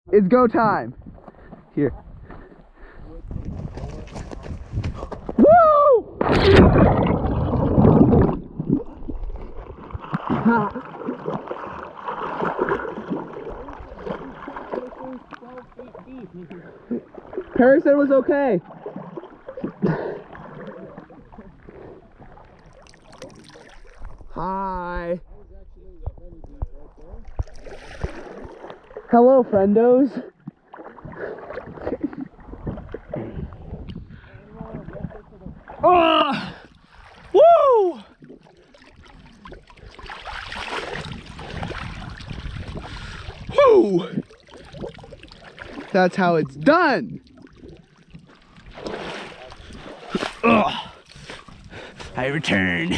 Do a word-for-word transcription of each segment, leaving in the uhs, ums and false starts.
It's go time. Here. Woo! Perry said it was okay. Hi. Hello, friendos. Oh! Woo! Woo! That's how it's done. Ugh. I return.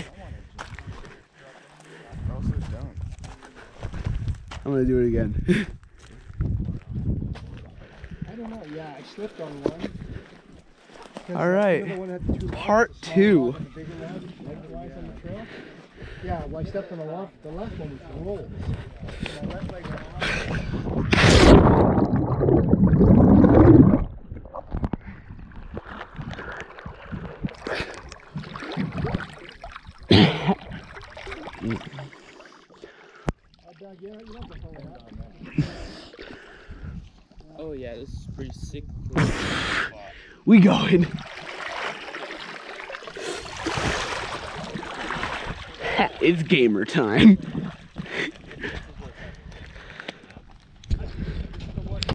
I'm gonna do it again. I don't know. Yeah, I slipped on one. All right, part two. Yeah, well, I stepped on the left. The left one was rolled. My left leg went Oh yeah, this is pretty sick. We going. It's gamer time.